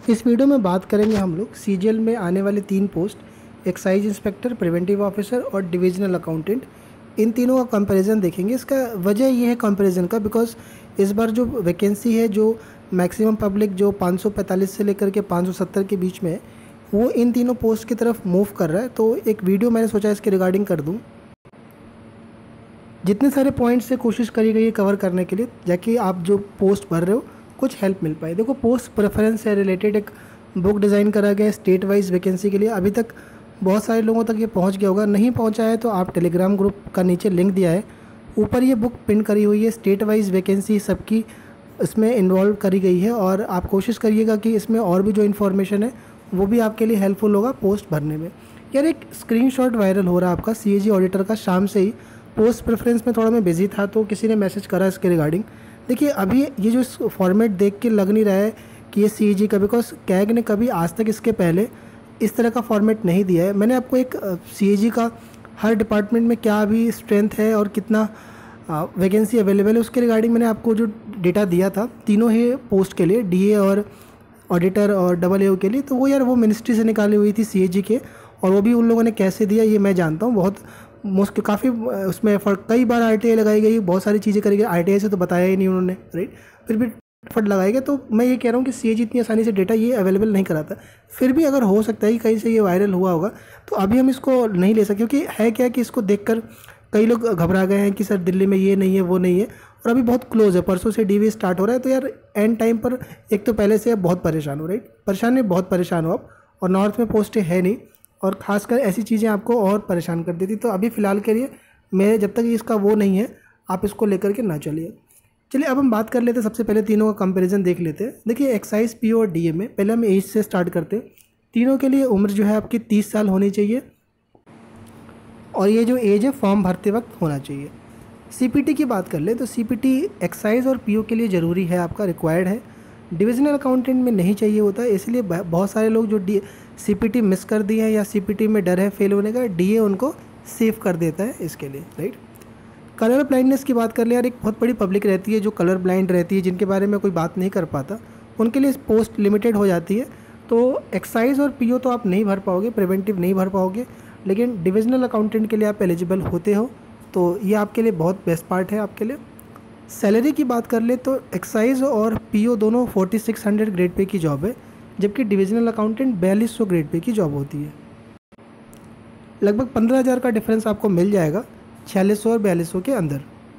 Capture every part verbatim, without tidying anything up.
इस वीडियो में बात करेंगे हम लोग सीजीएल में आने वाले तीन post, excise inspector, preventive officer और डिविजनल अकाउंटेंट। इन तीनों का कंपैरिजन देखेंगे। इसका वजह ये है कंपैरिजन का, बिकॉज इस बार जो वैकेंसी है, जो मैक्सिमम पब्लिक जो पाँच सौ पैंतालीस से लेकर के पाँच सौ सत्तर के बीच में है, वो इन तीनों पोस्ट की तरफ मूव कर रहा है। तो एक वीडियो मैंने सोचा इसके रिगार्डिंग कर दूँ। जितने सारे पॉइंट्स से कोशिश करी गई है कवर करने के लिए, ताकि आप जो पोस्ट भर रहे हो कुछ हेल्प मिल पाए। देखो, पोस्ट प्रेफरेंस से रिलेटेड एक बुक डिज़ाइन करा गया है स्टेट वाइज वैकेंसी के लिए। अभी तक बहुत सारे लोगों तक ये पहुंच गया होगा, नहीं पहुंचा है तो आप टेलीग्राम ग्रुप का नीचे लिंक दिया है, ऊपर ये बुक पिन करी हुई है। स्टेट वाइज वैकेंसी सबकी इसमें इन्वॉल्व करी गई है और आप कोशिश करिएगा कि इसमें और भी जो इन्फॉर्मेशन है वो भी आपके लिए हेल्पफुल होगा पोस्ट भरने में। यार, एक स्क्रीनशॉट वायरल हो रहा है आपका सीएजी ऑडिटर का। शाम से ही पोस्ट प्रेफरेंस में थोड़ा मैं बिजी था तो किसी ने मैसेज करा इसके रिगार्डिंग। देखिए, अभी ये जो फॉर्मेट देख के लग नहीं रहा है कि ये सीएजी का, बिकॉज कैग ने कभी आज तक इसके पहले इस तरह का फॉर्मेट नहीं दिया है। मैंने आपको एक सीएजी का हर डिपार्टमेंट में क्या अभी स्ट्रेंथ है और कितना वैकेंसी अवेलेबल है उसके रिगार्डिंग मैंने आपको जो डेटा दिया था तीनों ही पोस्ट के लिए, डीए और ऑडिटर और डबल ए के लिए, तो वो यार वो मिनिस्ट्री से निकाली हुई थी सीएजी के, और वो भी उन लोगों ने कैसे दिया ये मैं जानता हूँ। बहुत मुश्किल, काफ़ी उसमें एफर्ट, कई बार आरटीआई लगाई गई, बहुत सारी चीज़ें करी गई। आरटीआई से तो बताया ही नहीं उन्होंने, राइट, फिर भी एफर्ट लगाया गया। तो मैं ये कह रहा हूँ कि सीएजी इतनी आसानी से डेटा ये अवेलेबल नहीं कराता। फिर भी अगर हो सकता है कि कहीं से ये वायरल हुआ होगा तो अभी हम इसको नहीं ले सकते, क्योंकि है क्या कि इसको देखकर कई लोग घबरा गए हैं कि सर दिल्ली में ये नहीं है वो नहीं है, और अभी बहुत क्लोज है, परसों से डीवी स्टार्ट हो रहा है। तो यार एंड टाइम पर एक तो पहले से आप बहुत परेशान हो, राइट, परेशान नहीं बहुत परेशान हो आप, और नॉर्थ में पोस्टें है नहीं, और ख़ासकर ऐसी चीज़ें आपको और परेशान कर देती। तो अभी फ़िलहाल के लिए मैं, जब तक इसका वो नहीं है, आप इसको लेकर के ना चलिए। चलिए अब हम बात कर लेते हैं, सबसे पहले तीनों का कंपैरिजन देख लेते हैं। देखिए, एक्साइज, पीओ और डीए में पहले हम एज से स्टार्ट करते हैं। तीनों के लिए उम्र जो है आपकी तीस साल होनी चाहिए, और ये जो एज है फॉर्म भरते वक्त होना चाहिए। सीपीटी की बात कर ले तो सीपीटी एक्साइज और पीओ के लिए ज़रूरी है, आपका रिक्वायर्ड है। डिविजनल अकाउंटेंट में नहीं चाहिए होता है, इसलिए बहुत सारे लोग जो डी सीपीटी मिस कर दिए हैं या सीपीटी में डर है फेल होने का, डीए उनको सेव कर देता है इसके लिए, राइट। कलर ब्लाइंडनेस की बात कर ले, यार एक बहुत बड़ी पब्लिक रहती है जो कलर ब्लाइंड रहती है, जिनके बारे में कोई बात नहीं कर पाता, उनके लिए पोस्ट लिमिटेड हो जाती है। तो एक्साइज और पीओ तो आप नहीं भर पाओगे, प्रिवेंटिव नहीं भर पाओगे, लेकिन डिविजनल अकाउंटेंट के लिए आप एलिजिबल होते हो, तो ये आपके लिए बहुत बेस्ट पार्ट है आपके लिए। सैलरी की बात कर ले तो एक्साइज और पीओ दोनों forty six hundred grade pay की जॉब है, जबकि डिविजनल अकाउंटेंट बयालीस सौ ग्रेड पे की जॉब होती है। लगभग पंद्रह हज़ार का डिफरेंस आपको मिल जाएगा छियालीस सौ और बयालीस सौ के अंदर।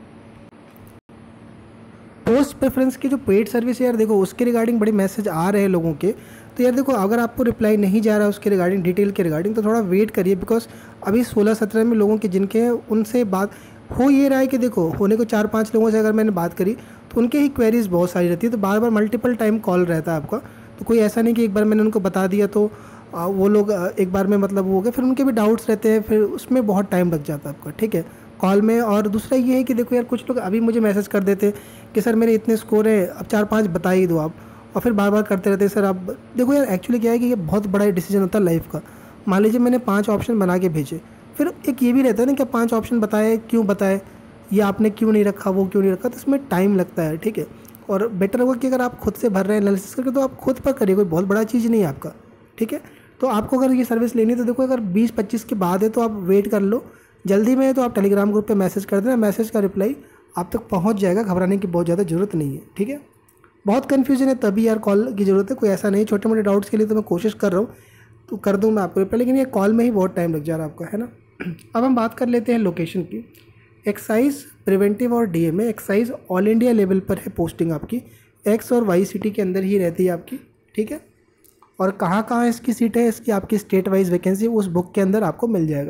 पोस्ट प्रेफरेंस की जो पेड सर्विस है, यार देखो उसके रिगार्डिंग बड़े मैसेज आ रहे हैं लोगों के, तो यार देखो अगर आपको रिप्लाई नहीं जा रहा है उसके रिगार्डिंग, डिटेल के रिगार्डिंग, तो थोड़ा वेट करिए, बिकॉज अभी सोलह सत्रह में लोगों के जिनके हैं उनसे बात हो ये रहा है कि देखो होने को चार पांच लोगों से अगर मैंने बात करी तो उनके ही क्वेरीज बहुत सारी रहती है, तो बार बार मल्टीपल टाइम कॉल रहता है आपका। तो कोई ऐसा नहीं कि एक बार मैंने उनको बता दिया तो वो लोग एक बार में मतलब वो हो गया, फिर उनके भी डाउट्स रहते हैं, फिर उसमें बहुत टाइम लग जाता है आपका, ठीक है, कॉल में। और दूसरा ये है कि देखो यार कुछ लोग अभी मुझे मैसेज कर देते कि सर मेरे इतने स्कोर है, अब चार पाँच बता ही दो आप, और फिर बार बार करते रहते हैं सर आप। देखो यार एक्चुअली क्या है कि ये बहुत बड़ा डिसीजन होता है लाइफ का। मान लीजिए मैंने पाँच ऑप्शन बना के भेजे, फिर एक ये भी रहता है ना कि पाँच ऑप्शन बताए, क्यों बताए, ये आपने क्यों नहीं रखा, वो क्यों नहीं रखा, तो इसमें टाइम लगता है, ठीक है। और बेटर होगा कि अगर आप खुद से भर रहे हैं एनालिसिस करके तो आप खुद पर करिए, कोई बहुत बड़ा चीज़ नहीं है आपका, ठीक है। तो आपको अगर ये सर्विस लेनी है तो देखो अगर बीस पच्चीस के बाद है तो आप वेट कर लो, जल्दी में है तो आप टेलीग्राम ग्रुप पे मैसेज कर देना, मैसेज का रिप्लाई आप तक पहुंच जाएगा, घबराने की बहुत ज़्यादा ज़रूरत नहीं है, ठीक है। बहुत कन्फ्यूजन है तभी यार कॉल की ज़रूरत है, कोई ऐसा नहीं, छोटे मोटे डाउट्स के लिए तो मैं कोशिश कर रहा हूँ तो कर दूँ मैं आपको रिप्लाई, लेकिन ये कॉल में ही बहुत टाइम लग जा रहा है आपका, है ना। अब हम बात कर लेते हैं लोकेशन की। एक्साइज, प्रिवेंटिव और डीए में एक्साइज ऑल इंडिया लेवल पर है पोस्टिंग आपकी, एक्स और वाई सिटी के अंदर ही रहती है आपकी, ठीक है। और कहाँ कहाँ इसकी सीट है, इसकी आपकी स्टेट वाइज वैकेंसी उस बुक के अंदर आपको मिल जाएगा।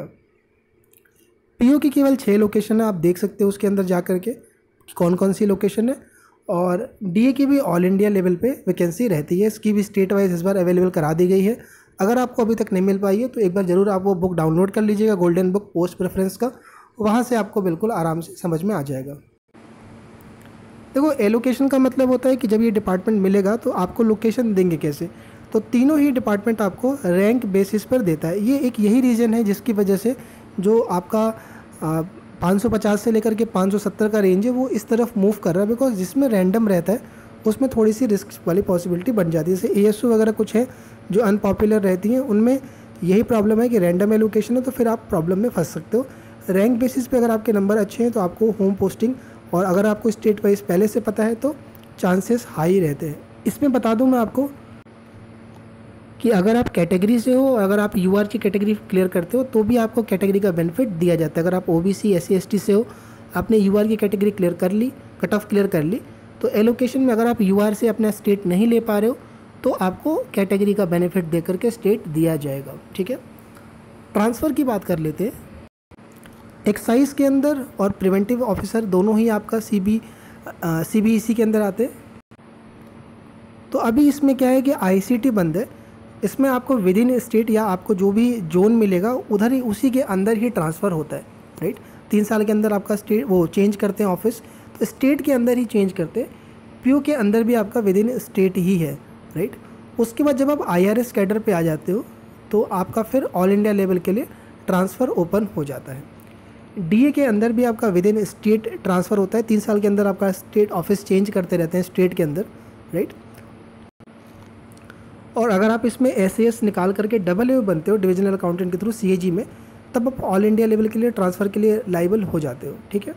पीओ की केवल छः लोकेशन है, आप देख सकते हो उसके अंदर जा कर के कौन कौन सी लोकेशन है, और डीए की भी ऑल इंडिया लेवल पे वैकेंसी रहती है, इसकी भी स्टेट वाइज इस बार अवेलेबल करा दी गई है। अगर आपको अभी तक नहीं मिल पाई है तो एक बार ज़रूर आप वो बुक डाउनलोड कर लीजिएगा, गोल्डन बुक पोस्ट प्रेफरेंस का, वहाँ से आपको बिल्कुल आराम से समझ में आ जाएगा। देखो, एलोकेशन का मतलब होता है कि जब ये डिपार्टमेंट मिलेगा तो आपको लोकेशन देंगे कैसे, तो तीनों ही डिपार्टमेंट आपको रैंक बेसिस पर देता है। ये एक यही रीज़न है जिसकी वजह से जो आपका पाँच सौ पचास से लेकर के पाँच सौ सत्तर का रेंज है वो इस तरफ मूव कर रहा है, बिकॉज जिसमें रैंडम रहता है उसमें थोड़ी सी रिस्क वाली पॉसिबिलिटी बन जाती है। जैसे एएसयू वगैरह कुछ है जो अनपॉपुलर रहती हैं, उनमें यही प्रॉब्लम है कि रैंडम एलोकेशन है, तो फिर आप प्रॉब्लम में फंस सकते हो। रैंक बेसिस पे अगर आपके नंबर अच्छे हैं तो आपको होम पोस्टिंग, और अगर आपको स्टेट वाइज पहले से पता है तो चांसेस हाई रहते हैं। इसमें बता दूं मैं आपको कि अगर आप कैटेगरी से हो, अगर आप यूआर की कैटेगरी क्लियर करते हो तो भी आपको कैटेगरी का बेनिफिट दिया जाता है। अगर आप ओबीसी एससी एसटी से हो, आपने यूआर की कैटेगरी क्लियर कर ली, कट ऑफ क्लियर कर ली, तो एलोकेशन में अगर आप यूआर से अपना स्टेट नहीं ले पा रहे हो तो आपको कैटेगरी का बेनिफिट दे करके स्टेट दिया जाएगा। ठीक है, ट्रांसफ़र की बात कर लेते हैं। एक्साइज के अंदर और प्रिवेंटिव ऑफिसर दोनों ही आपका C B C B E सी के अंदर आते हैं। तो अभी इसमें क्या है कि आईसीटी बंद है, इसमें आपको विद इन स्टेट या आपको जो भी जोन मिलेगा उधर ही उसी के अंदर ही ट्रांसफ़र होता है। राइट, तीन साल के अंदर आपका स्टेट वो चेंज करते हैं ऑफिस, तो स्टेट के अंदर ही चेंज करते हैं। पीओ के अंदर भी आपका विद इन स्टेट ही है। राइट, उसके बाद जब आप आईआरएस कैडर पे आ जाते हो तो आपका फिर ऑल इंडिया लेवल के लिए ट्रांसफ़र ओपन हो जाता है। डीए के अंदर भी आपका विद इन स्टेट ट्रांसफ़र होता है, तीन साल के अंदर आपका स्टेट ऑफिस चेंज करते रहते हैं स्टेट के अंदर। राइट, और अगर आप इसमें एस एस निकाल करके डबल ए बनते हो डिविजनल अकाउंटेंट के थ्रू सीएजी में, तब आप ऑल इंडिया लेवल के लिए ट्रांसफ़र के लिए लाइबल हो जाते हो। ठीक है,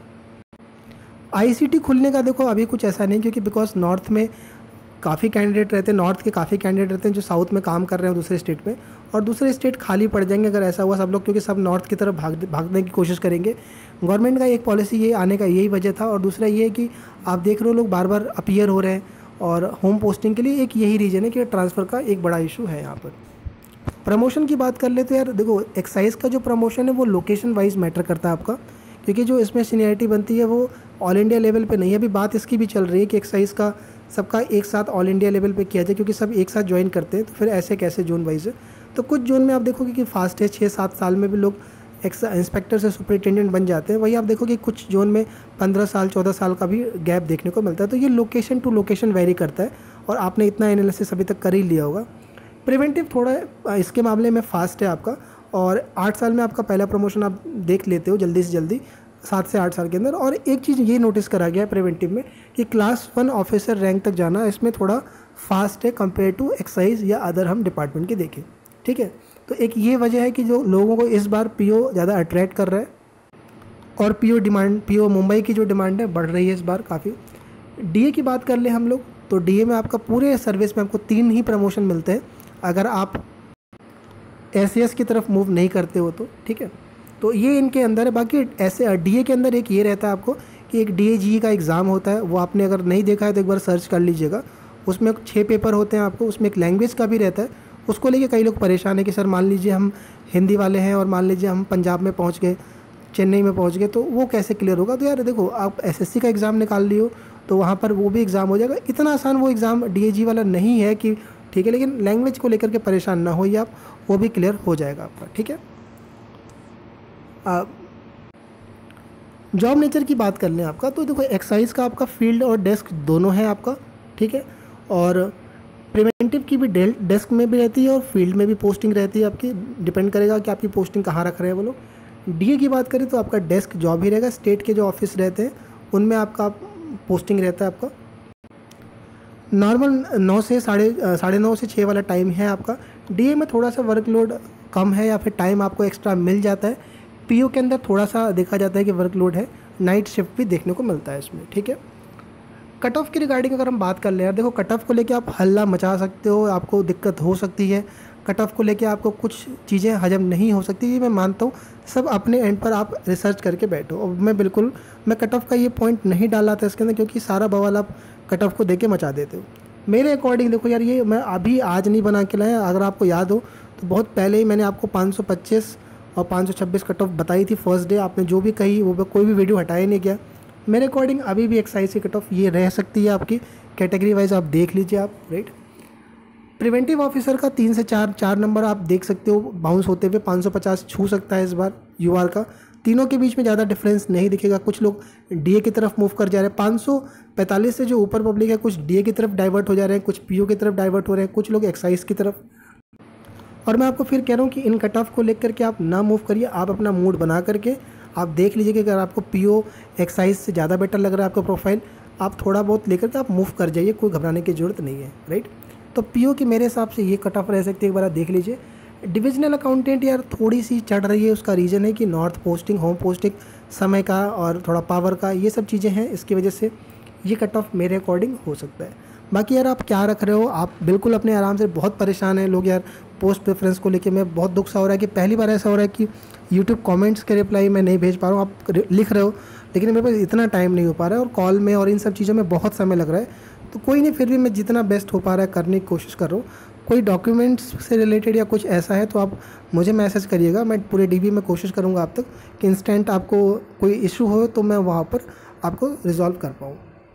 आईसीटी खुलने का देखो अभी कुछ ऐसा नहीं, क्योंकि बिकॉज नॉर्थ में काफ़ी कैंडिडेट रहते हैं, नॉर्थ के काफ़ी कैंडिडेट रहते हैं जो साउथ में काम कर रहे हैं दूसरे स्टेट में, और दूसरे स्टेट खाली पड़ जाएंगे अगर ऐसा हुआ सब लोग, क्योंकि सब नॉर्थ की तरफ भाग भागने की कोशिश करेंगे। गवर्नमेंट का एक पॉलिसी ये आने का यही वजह था, और दूसरा ये है कि आप देख रहे हो लोग बार बार अपीयर हो रहे हैं, और होम पोस्टिंग के लिए एक यही रीज़न है कि ट्रांसफ़र का एक बड़ा इशू है यहाँ पर। प्रमोशन की बात कर ले तो यार देखो, एक्साइज का जो प्रमोशन है वो लोकेशन वाइज मैटर करता है आपका, क्योंकि जो इसमें सीनियरिटी बनती है वो ऑल इंडिया लेवल पे नहीं है। अभी बात इसकी भी चल रही है कि एक्साइज का सबका एक साथ ऑल इंडिया लेवल पे किया जाए, क्योंकि सब एक साथ ज्वाइन करते हैं, तो फिर ऐसे कैसे जोन वाइज है। तो कुछ जोन में आप देखोगे कि फास्ट है, छः सात साल में भी लोग एक्स इंस्पेक्टर से सुपरिटेंडेंट बन जाते हैं। वही आप देखोगे कुछ जोन में पंद्रह साल चौदह साल का भी गैप देखने को मिलता है। तो ये लोकेशन टू लोकेशन वेरी करता है, और आपने इतना एनालिसिस अभी तक कर ही लिया होगा। प्रिवेंटिव थोड़ा इसके मामले में फास्ट है आपका, और आठ साल में आपका पहला प्रमोशन आप देख लेते हो जल्दी से जल्दी, सात से आठ साल के अंदर। और एक चीज़ ये नोटिस करा गया है प्रिवेंटिव में कि क्लास वन ऑफिसर रैंक तक जाना इसमें थोड़ा फास्ट है कंपेयर टू एक्साइज या अदर हम डिपार्टमेंट के देखें। ठीक है, तो एक ये वजह है कि जो लोगों को इस बार पीओ ज़्यादा अट्रैक्ट कर रहा है, और पीओ डिमांड, पीओ मुंबई की जो डिमांड है बढ़ रही है इस बार काफ़ी। डीए की बात कर ले हम लोग, तो डीए में आपका पूरे सर्विस में आपको तीन ही प्रमोशन मिलते हैं अगर आप एसएएस की तरफ मूव नहीं करते हो तो। ठीक है, तो ये इनके अंदर है। बाकी ऐसे डीए के अंदर एक ये रहता है आपको कि एक डीएजी का एग्ज़ाम होता है, वो आपने अगर नहीं देखा है तो एक बार सर्च कर लीजिएगा। उसमें छः पेपर होते हैं आपको, उसमें एक लैंग्वेज का भी रहता है। उसको लेके कई लोग परेशान है कि सर मान लीजिए हम हिंदी वाले हैं और मान लीजिए हम पंजाब में पहुंच गए, चेन्नई में पहुंच गए, तो वो कैसे क्लियर होगा। तो यार देखो, आप एसएससी का एग्ज़ाम निकाल लियो तो वहाँ पर वो भी एग्ज़ाम हो जाएगा। इतना आसान वो एग्ज़ाम डीएजी वाला नहीं है कि ठीक है, लेकिन लैंग्वेज को लेकर के परेशान ना होइए आप, वो भी क्लियर हो जाएगा आपका। ठीक है, जॉब नेचर की बात कर लें आपका, तो देखो एक्साइज का आपका फील्ड और डेस्क दोनों है आपका। ठीक है, और प्रिवेंटिव की भी डेस्क में भी रहती है और फील्ड में भी पोस्टिंग रहती है आपकी, डिपेंड करेगा कि आपकी पोस्टिंग कहाँ रख रहे हैं वो लोग। डीए की बात करें तो आपका डेस्क जॉब ही रहेगा, स्टेट के जो ऑफिस रहते हैं उनमें आपका पोस्टिंग रहता है आपका। नॉर्मल नौ से साढ़े साढ़े नौ से छः वाला टाइम है आपका। डीए में थोड़ा सा वर्कलोड कम है या फिर टाइम आपको एक्स्ट्रा मिल जाता है। पीओ के अंदर थोड़ा सा देखा जाता है कि वर्कलोड है, नाइट शिफ्ट भी देखने को मिलता है इसमें। ठीक है, कट ऑफ की रिगार्डिंग अगर हम बात कर ले यार, देखो कट ऑफ को लेके आप हल्ला मचा सकते हो, आपको दिक्कत हो सकती है। कट ऑफ को लेके आपको कुछ चीज़ें हजम नहीं हो सकती, ये मैं मानता हूँ। सब अपने एंड पर आप रिसर्च करके बैठो। और मैं बिल्कुल मैं कट ऑफ का ये पॉइंट नहीं डाला था इसके अंदर, क्योंकि सारा बवाल आप कट ऑफ को देके मचा देते हो। मेरे अकॉर्डिंग देखो यार, ये मैं अभी आज नहीं बना के लाया, अगर आपको याद हो तो बहुत पहले ही मैंने आपको पाँच सौ पच्चीस और पाँच सौ छब्बीस कट ऑफ बताई थी फर्स्ट डे। आपने जो भी कही वो कोई भी वीडियो हटाया नहीं गया। मेरे अकॉर्डिंग अभी भी एक्साइज की कट ऑफ ये रह सकती है आपकी, कैटेगरी वाइज आप देख लीजिए आप। राइट, प्रिवेंटिव ऑफिसर का तीन से चार चार नंबर आप देख सकते हो बाउंस होते हुए, पाँच सौ पचास छू सकता है इस बार यूआर का। तीनों के बीच में ज़्यादा डिफरेंस नहीं दिखेगा। कुछ लोग डीए की तरफ मूव कर जा रहे हैं, पाँच सौ पैंतालीस से जो ऊपर पब्लिक है कुछ डीए की तरफ डाइवर्ट हो जा रहे हैं, कुछ पीओ की तरफ डाइवर्ट हो रहे हैं, कुछ लोग एक्साइज की तरफ। और मैं आपको फिर कह रहा हूँ कि इन कट ऑफ को लेकर के आप ना मूव करिए, आप अपना मूड बना करके आप देख लीजिए कि अगर आपको पीओ एक्साइज से ज़्यादा बेटर लग रहा है आपका प्रोफाइल, आप थोड़ा बहुत लेकर के आप मूव कर जाइए, कोई घबराने की ज़रूरत नहीं है, राइट। तो पीओ की मेरे हिसाब से ये कट ऑफ रह सकती है, एक बार आप देख लीजिए। डिविजनल अकाउंटेंट यार थोड़ी सी चढ़ रही है, उसका रीज़न है कि नॉर्थ पोस्टिंग, होम पोस्टिंग, समय का और थोड़ा पावर का, ये सब चीज़ें हैं, इसकी वजह से ये कट ऑफ मेरे अकॉर्डिंग हो सकता है। बाकी यार आप क्या रख रहे हो, आप बिल्कुल अपने आराम से, बहुत परेशान हैं लोग यार पोस्ट प्रेफरेंस को लेके। मैं बहुत दुख सा हो रहा है कि पहली बार ऐसा हो रहा है कि यूट्यूब कमेंट्स के रिप्लाई मैं नहीं भेज पा रहा हूँ, आप लिख रहे हो लेकिन मेरे पास इतना टाइम नहीं हो पा रहा है, और कॉल में और इन सब चीज़ों में बहुत समय लग रहा है। तो कोई नहीं, फिर भी मैं जितना बेस्ट हो पा रहा है करने की कोशिश कर रहा हूँ। कोई डॉक्यूमेंट्स से रिलेटेड या कुछ ऐसा है तो आप मुझे मैसेज करिएगा, मैं पूरे डीबी में कोशिश करूँगा आप तक कि इंस्टेंट आपको कोई इशू हो तो मैं वहाँ पर आपको रिजॉल्व कर पाऊँ।